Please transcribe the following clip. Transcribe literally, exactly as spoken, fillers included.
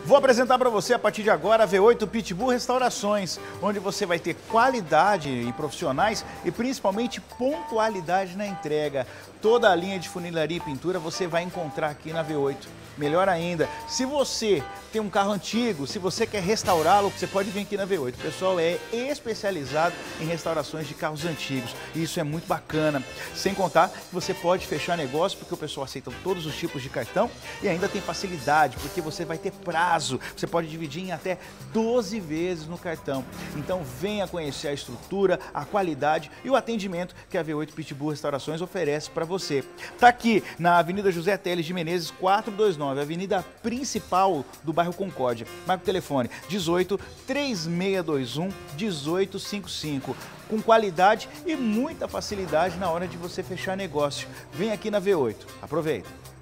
Vou apresentar para você a partir de agora a V oito Pitbull Restaurações, onde você vai ter qualidade e profissionais e principalmente pontualidade na entrega. Toda a linha de funilaria e pintura você vai encontrar aqui na V oito. Melhor ainda, se você tem um carro antigo, se você quer restaurá-lo, você pode vir aqui na V oito. O pessoal é especializado em restaurações de carros antigos e isso é muito bacana. Sem contar que você pode fechar negócio porque o pessoal aceita todos os tipos de cartão e ainda tem facilidade porque você vai ter prazo. Você pode dividir em até doze vezes no cartão. Então venha conhecer a estrutura, a qualidade e o atendimento que a V oito Pitbull Restaurações oferece para você. Tá aqui na Avenida José Teles de Menezes quatrocentos e vinte e nove, avenida principal do bairro Concórdia. Marca o telefone dezoito, três seis dois um, dezoito cinquenta e cinco. Com qualidade e muita facilidade na hora de você fechar negócio. Vem aqui na V oito. Aproveita!